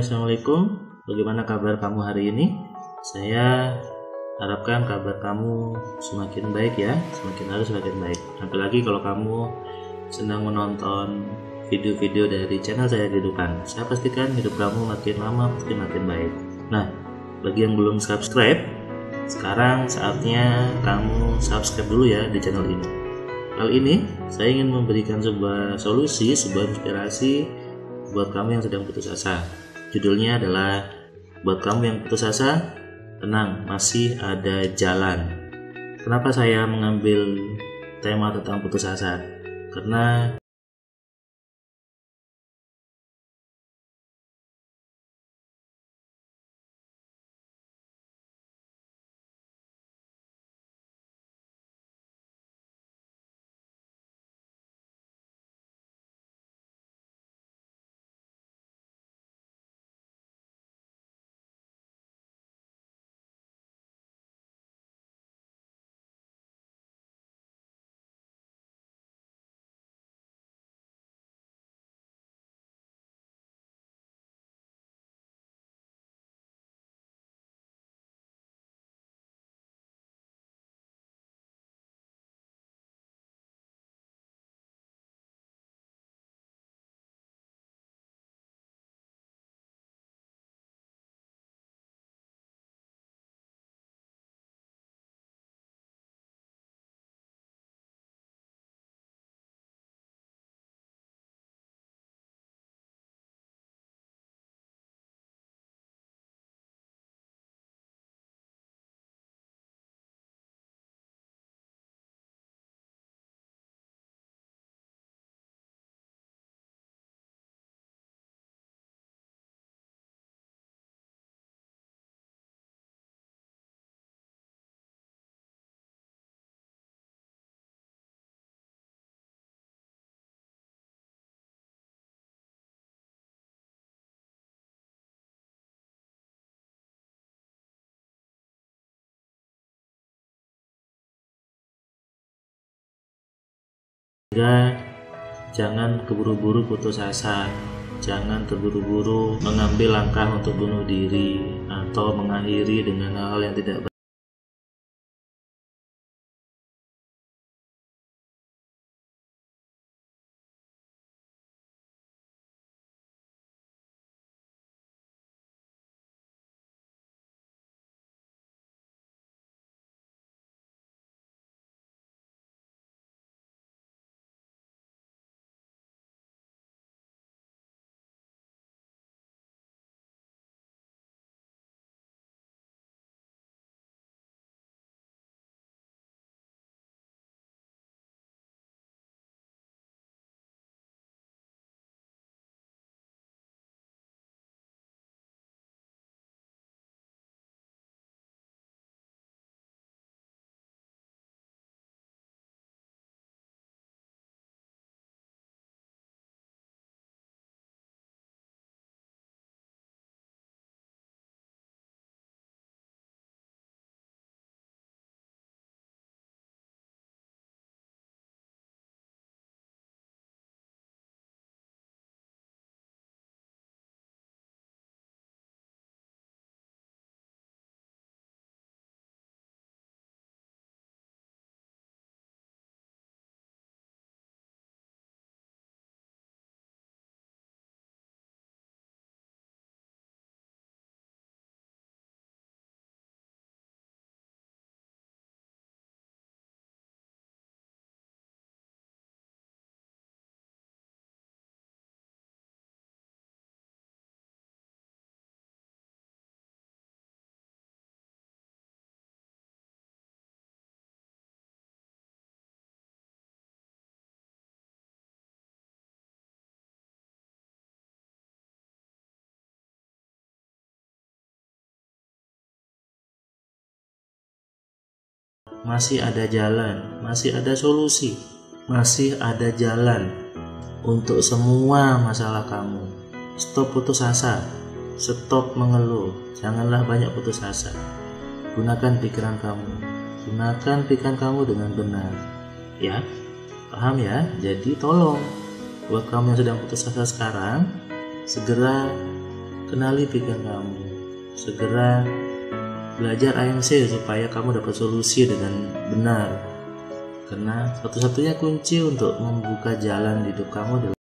Assalamualaikum. Bagaimana kabar kamu hari ini? Saya harapkan kabar kamu semakin baik ya, semakin hari semakin baik. Apalagi kalau kamu sedang menonton video-video dari channel saya kehidupan. Saya pastikan hidup kamu makin lama pasti makin baik. Nah, bagi yang belum subscribe, sekarang saatnya kamu subscribe dulu ya di channel ini. Kali ini saya ingin memberikan sebuah solusi, sebuah inspirasi buat kamu yang sedang putus asa. Judulnya adalah buat kamu yang putus asa, tenang, masih ada jalan. Kenapa saya mengambil tema tentang putus asa? Karena jangan keburu-buru putus asa. Jangan terburu-buru mengambil langkah untuk bunuh diri atau mengakhiri dengan hal-hal yang tidak baik. Masih ada jalan, masih ada solusi, masih ada jalan untuk semua masalah kamu. Stop putus asa, stop mengeluh, janganlah banyak putus asa. Gunakan pikiran kamu, gunakan pikiran kamu dengan benar. Ya, paham ya? Jadi tolong, buat kamu yang sedang putus asa sekarang, segera kenali pikiran kamu. Segera belajar ANC supaya kamu dapat solusi dengan benar. Karena satu-satunya kunci untuk membuka jalan di hidup kamu adalah